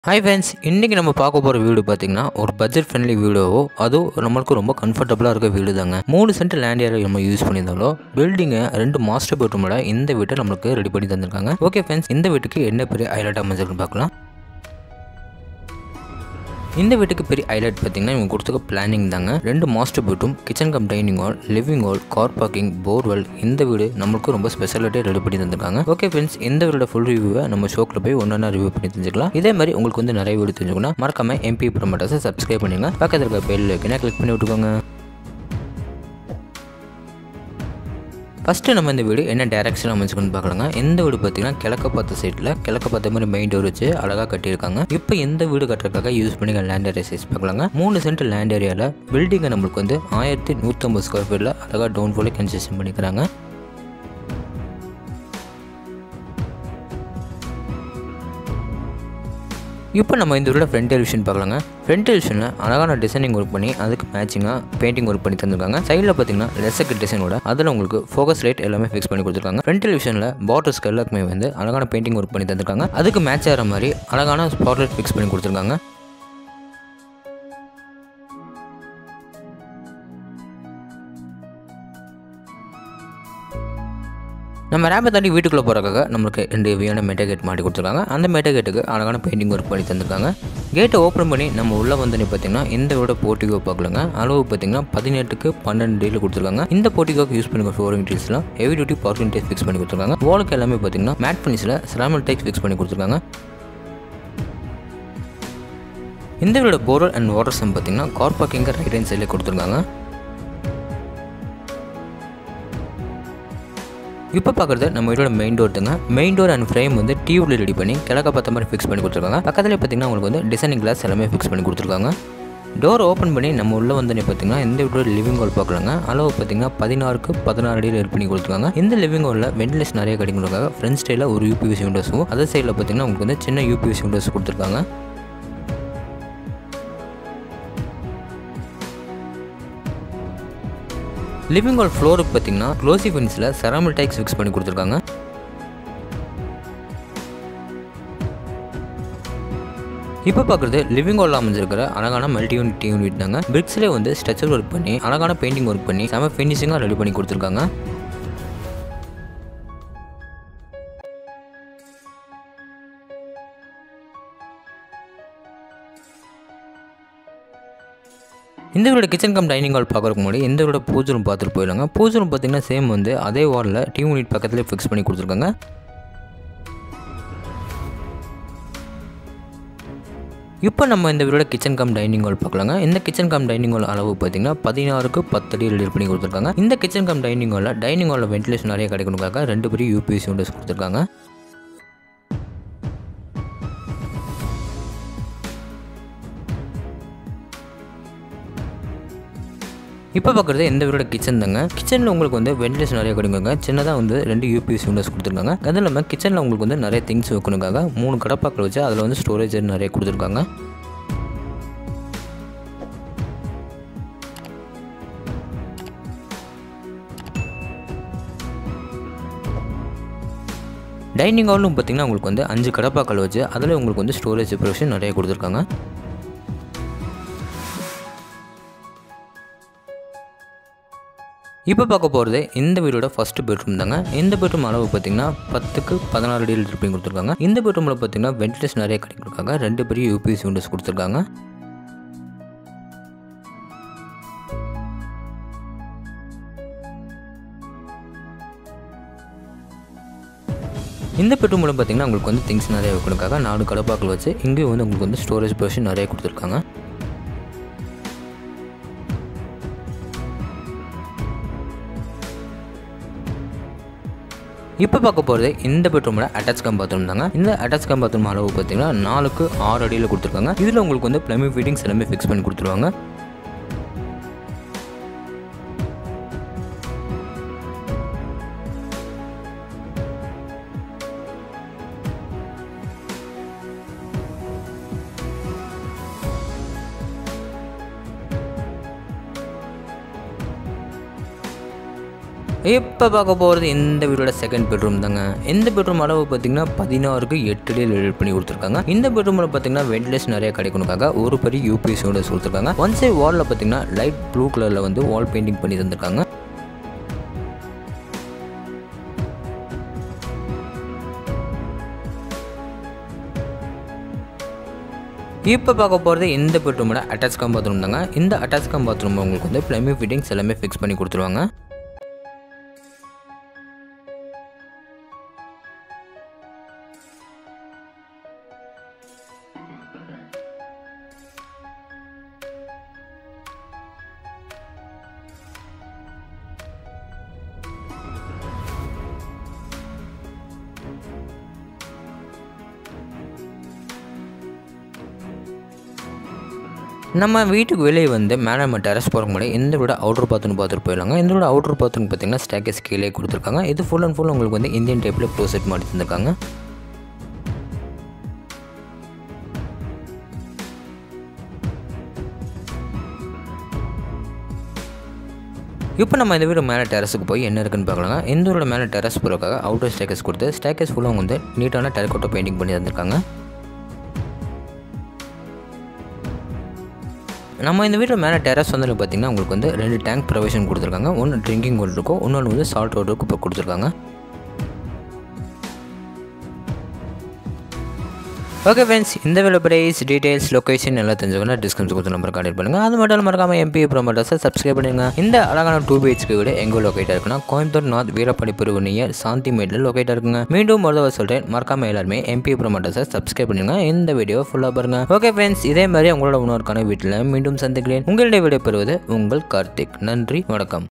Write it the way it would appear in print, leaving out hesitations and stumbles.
Hi friends, இன்னைக்கு நம்ம பார்க்க போற வீடு பாத்தீங்கன்னா ஒரு பட்ஜெட் ஃப்ரெண்ட்லி வீடியோவோ அதுவும் நமக்கு ரொம்ப கம்ஃபர்ட்டபிளா இருக்க வீடு தாங்க. 3 சென்ட் லேண்ட் ஏரியா நம்ம யூஸ் பண்ணியிருந்தாலும் பில்டிங்கை 2 மாஸ்டர் பெட்ரூமோட இந்த வீட்டை நமக்கு ரெடி பண்ணி தந்திருக்காங்க. ஓகே ஃப்ரெண்ட்ஸ், இந்த வீட்டுக்கு என்ன பெரிய ஹைலைட் அமைஞ்சிருக்குன்னு பார்க்கலாம். இந்த வீட்டுக்கு பெரிய ஹைலைட் பார்த்தீங்கன்னா இவங்க கொடுத்துக்க பிளானிங் தாங்க. 2 master bedroom, kitchen cum dining hall, living hall, car parking, borewell. இந்த வீடு நம்மளுக்கு ரொம்ப ஸ்பெஷாலிட்டியாக ரெடி பண்ணி தந்திருக்காங்க. ஓகே ஃப்ரெண்ட்ஸ், இந்த வீடோட ஃபுல் ரிவ்யூவை நம்ம ஷோக்கில் போய் ஒன்றா ரிவ்யூ பண்ணி தெரிஞ்சுக்கலாம். இதே மாதிரி உங்களுக்கு வந்து நிறைய வீடு தெரிஞ்சுக்கணும், மறக்காம MP ப்ரமோட்டர்ஸை சப்ஸ்கிரைப் பண்ணுங்க. பக்கத்தில் இருக்க பெல் ஐக்கனை கிளிக் பண்ணி விட்டுக்கோங்க. ஃபஸ்ட்டு நம்ம இந்த வீடு என்ன டைரக்ஷன் அமைச்சுக்கணும்னு பார்க்கலாங்க. இந்த வீடு பார்த்தீங்கன்னா கிழக்க பார்த்த சைடில் கிழக்க பார்த்த மாதிரி மெயின் டோர் வச்சு அழகாக கட்டியிருக்காங்க. இப்போ இந்த வீடு கட்டுறதுக்காக யூஸ் பண்ணி லேண்ட் ஏரியா சைஸ் பார்க்கலாங்க. 3 சென்ட் லேண்ட் ஏரியாவில் பில்டிங்கை நம்மளுக்கு வந்து 1150 ஸ்கொயர் ஃபீட்டில் அழகாக டவுன் ஃபுல்லாக கன்ஸ்ட்ரக்ஷன் பண்ணிக்கிறாங்க. இப்போ நம்ம இந்த வீடோட ஃப்ரண்ட் எலிவேஷன் பார்க்கலாங்க. ஃப்ரண்ட் எலிவேஷனில் அழகான டிசைனிங் ஒர்க் பண்ணி அதுக்கு மேட்சிங்காக பெயிண்டிங் ஒர்க் பண்ணி தந்திருக்காங்க. சைடில் பார்த்தீங்கன்னா லெசக் டிசைனோட அதில் உங்களுக்கு ஃபோக்கஸ் லைட் எல்லாமே ஃபிக்ஸ் பண்ணி கொடுத்துருக்காங்க. ஃப்ரண்ட் எலிவேஷனில் பார்டர்ஸ்க்கு எல்லாருக்குமே வந்து அழகான பெயிண்டிங் ஒர்க் பண்ணி தந்திருக்காங்க. அதுக்கு மேட்ச் ஆகிற மாதிரி அழகான ஸ்பாட் லைட் ஃபிக்ஸ் பண்ணி கொடுத்துருக்காங்க. நம்ம ரேம்பை தாண்டி வீட்டுக்குள்ளே போகிறக்காக நம்மளுக்கு 2 ஹெவியான மெட்டா கேட் மாட்டி கொடுத்துருக்காங்க. அந்த மெட்டா கேட்டுக்கு அழகான பெயிண்டிங் ஒர்க் பண்ணி தந்திருக்காங்க. கேட்டை ஓப்பன் பண்ணி நம்ம உள்ளே வந்து பார்த்தீங்கன்னா இந்த வீட போர்ட்டிகோ பார்க்கலங்க. அளவு பார்த்தீங்கன்னா 18க்கு 12 அடியில் கொடுத்துருக்காங்க. இந்த போர்ட்டிகோக்கு யூஸ் பண்ணி ஃப்ளோரிங் டீல்ஸ்லாம் heavy duty parking tiles fix பண்ணி கொடுத்துருக்காங்க. வாலுக்கு எல்லாமே பார்த்தீங்கன்னா மேட் ஃபினிஷில் செராமிக் டைல்ஸ் ஃபிக்ஸ் பண்ணி கொடுத்துருக்காங்க. இந்த வீட போர்வெல் அண்ட் வாட்டர் சம்ப் பார்த்தீங்கன்னா கார் பார்க்கிங்க ரைட் ஹேண்ட் சைடில் கொடுத்துருக்காங்க. இப்போ பார்க்குறது நம்ம வீட்டோட மெயின் டோர் தாங்க. மெயின் டோர் அண்ட் ஃப்ரேம் வந்து டியூப்ல ரெடி பண்ணி கிழக்க பார்த்த மாதிரி ஃபிக்ஸ் பண்ணி கொடுத்துருக்காங்க. பக்கத்தில் பார்த்தீங்கன்னா உங்களுக்கு வந்து டிசைனிங் கிளாஸ் எல்லாமே ஃபிக்ஸ் பண்ணி கொடுத்துருக்காங்க. டோர் ஓப்பன் பண்ணி நம்ம உள்ளே வந்து பார்த்தீங்கன்னா இந்த வீட்டோட லிவிங் ஹால் பார்க்கலாங்க. அளவு பார்த்தீங்கன்னா 16க்கு 16 அடியில் ரெடி பண்ணி கொடுத்துருக்காங்க. இந்த லிவிங் ஹாலில் வென்டிலேஷன் நிறைய கிடைக்கிறதுக்காக ஃப்ரண்ட் சைடில் ஒரு UPVC விண்டோஸும் அதர் சைடில் பார்த்தீங்கன்னா உங்களுக்கு வந்து சின்ன UPVC விண்டோஸ் கொடுத்துருக்காங்க. லிவிங் ஹால் ஃப்ளோருக்கு பார்த்தீங்கன்னா க்ளோசி ஃபினிஷில் செராமிக் டைல்ஸ் ஃபிக்ஸ் பண்ணி கொடுத்துருக்காங்க. இப்போ பார்க்குறது லிவிங் ஹாலில் அமைஞ்சிருக்கிற அழகான மல்டி யூனிட் தாங்க. பிரிக்ஸ்லேயே வந்து ஸ்ட்ரக்சர் ஒர்க் பண்ணி அழகான பெயிண்டிங் ஒர்க் பண்ணி செம ஃபினிஷிங்காக ரெடி பண்ணி கொடுத்துருக்காங்க. இந்த வீட கிச்சன் கம் டைனிங் ஹால் பார்க்குறதுக்கு முன்னாடி இந்த வீட பூஜை ரூம் பார்த்துட்டு போயிடலாங்க. பூஜை ரூம் பார்த்தீங்கன்னா சேம் வந்து அதே வாலில் யூனிட் பக்கத்துலேயே ஃபிக்ஸ் பண்ணி கொடுத்துருக்காங்க. இப்போ நம்ம இந்த வீடோட கிச்சன் கம் டைனிங் ஹால் பார்க்கலாங்க. இந்த கிச்சன் கம் டைனிங் ஹால் அளவு பார்த்தீங்கன்னா 16க்கு 10 அடி ரெடி பண்ணி கொடுத்துருக்காங்க. இந்த கிச்சன் கம் டைனிங் ஹாலில் வென்டிலேஷன் நிறைய கிடைக்கணுக்காக 2 பெரிய UPVC விண்டோஸ் கொடுத்துருக்காங்க. இப்போ பார்க்குறது இந்த வீடோட கிச்சன் தாங்க. கிச்சனில் உங்களுக்கு வந்து வென்டிலேஷன் நிறைய கிடைக்குங்க. சின்னதாக வந்து 2 UPVC விண்டோஸ் கொடுத்துருக்காங்க. அது இல்லாமல் கிச்சனில் உங்களுக்கு வந்து நிறைய திங்ஸ் வைக்கணுக்காக 3 கடப்பாக்கள் வச்சு அதில் வந்து ஸ்டோரேஜ் நிறைய கொடுத்துருக்காங்க. டைனிங் ஹாலும் பார்த்தீங்கன்னா உங்களுக்கு வந்து 5 கடப்பாக்கள் வச்சு அதில் உங்களுக்கு வந்து ஸ்டோரேஜ் ப்ரொவிஷன் நிறைய கொடுத்துருக்காங்க. இப்போ பார்க்க போகிறது இந்த வீடோட ஃபஸ்ட்டு பெட்ரூம் தாங்க. இந்த பெட்ரூம் அளவு பார்த்தீங்கன்னா 10க்கு 16 அடியில் ரெடி பண்ணி கொடுத்துருக்காங்க. இந்த பெட்ரூமில் பார்த்தீங்கன்னா வென்டிலேஷன் நிறைய கிடைக்கிறதுக்காக 2 பெரிய UPVC விண்டோஸ் கொடுத்துருக்காங்க. இந்த பெட்ரூமில் பார்த்தீங்கன்னா உங்களுக்கு வந்து திங்ஸ் நிறைய வைக்கணுக்காக 4 கடப்பாக்கள் வச்சு இங்கேயும் வந்து உங்களுக்கு வந்து ஸ்டோரேஜ் ப்ரொவிஷன் நிறைய கொடுத்துருக்காங்க. இப்போ பார்க்க போகிறது இந்த பெட்ரூமில் அட்டாச் கம் பாத்ரூம் தாங்க. இந்த அட்டாச் கம் பாத்ரூம் அளவு பார்த்தீங்கன்னா 4க்கு 6 அடியில் கொடுத்துருக்காங்க. இதில் உங்களுக்கு வந்து ப்ளம்பிங் ஃபிட்டிங்ஸ் எல்லாமே ஃபிக்ஸ் பண்ணி கொடுத்துருவாங்க. இப்போ பார்க்க போகிறது இந்த வீட்டோட செகண்ட் பெட்ரூம் தாங்க. இந்த பெட்ரூம் அளவு பார்த்தீங்கன்னா 16க்கு 8 அடி ரெடி பண்ணி கொடுத்துருக்காங்க. இந்த பெட்ரூமில் பார்த்தீங்கன்னா வென்டிலேஷன் நிறைய கிடைக்கணுக்காக ஒரு பெரிய யூபிஎஸோட கொடுத்துருக்காங்க. ஒன் சைட் வாலில் பார்த்தீங்கன்னா லைட் ப்ளூ கலரில் வந்து வால் பெயிண்டிங் பண்ணி தந்திருக்காங்க. இப்போ பார்க்க போகிறது இந்த பெட்ரூமோட அட்டாச் கம் பாத்ரூம் தாங்க. இந்த அட்டாச் கம் பாத்ரூம் உங்களுக்கு வந்து பிளம்பிங் ஃபிட்டிங்ஸ் எல்லாமே ஃபிக்ஸ் பண்ணி கொடுத்துருவாங்க. நம்ம வீட்டுக்கு வெளியே வந்து மேலே நம்ம டெரஸ் போகிறக்கு முன்னாடி இந்த வீட அவுட்டர் பாத்ரூம் பார்த்துட்டு போயிடலாங்க. இந்த வீட அவுட்டர் பாத்ரூம் பார்த்தீங்கன்னா ஸ்டேர்கேஸ் கீழே கொடுத்துருக்காங்க. இது ஃபுல் அண்ட் ஃபுல் உங்களுக்கு வந்து இந்தியன் டைப்பில் க்ளோசெட் மாட்டி தந்திருக்காங்க. இப்போ நம்ம இந்த வீடு மேலே டெரஸுக்கு போய் என்ன இருக்குன்னு பார்க்கலாங்க. இந்த வீட மேலே டெரஸ் போகிறதுக்காக அவுட்டர் ஸ்டேர்கேஸ் கொடுத்து ஸ்டேர்கேஸ் ஃபுல்லாக வந்து நீட்டான டெரக்கோட்டா பெயிண்டிங் பண்ணி தந்திருக்காங்க. நம்ம இந்த வீட்டில் மேலே டெரஸ் வந்து பார்த்திங்கன்னா உங்களுக்கு வந்து 2 டேங்க் ப்ரொவிஷன் கொடுத்துருக்காங்க. ஒன்று ட்ரிங்கிங் வாட்டர் இருக்கும், இன்னொன்று வந்து சால்ட் வாட்டருக்கு இப்போ கொடுத்துருக்காங்க. ஓகே ஃப்ரெண்ட்ஸ், இந்த வீடியோ ப்ரைஸ் டீடைல்ஸ் லொகேஷன் எல்லாம் தெரிஞ்சுக்கணும் டிஸ்கவுண்ட் கொடுத்து நம்பர் கான்டெக்ட் பண்ணுங்கள். அது மட்டும் மறக்காமல் எம்பி ப்ரோமோட்டர்ஸை சப்ஸ்கிரைப் பண்ணுங்க. இந்த அழகான 2 BHK வீடு எங்கே லொக்கேட்டாக இருக்குன்னா கோயம்புத்தூர் நார்த் வீரப்படி பிரிவு நியர் சாந்தி மேட்டில் லொக்கேட்டாக இருக்குங்க. மீண்டும் ஒரு சொல்கிறேன், மறக்காமல் எல்லாருமே எம்பி ப்ரோமோட்டர்ஸை சப்ஸ்கிரைப் பண்ணுங்க. இந்த வீடியோ ஃபுல்லாக பாருங்க. ஓகே ஃப்ரெண்ட்ஸ், இதே மாதிரி உங்களோட உணர்வுக்கான வீட்டில் மீண்டும் சந்திக்கிறேன். உங்களுடைய வீடியோ பெறுவது உங்கள் கார்த்திக். நன்றி, வணக்கம்.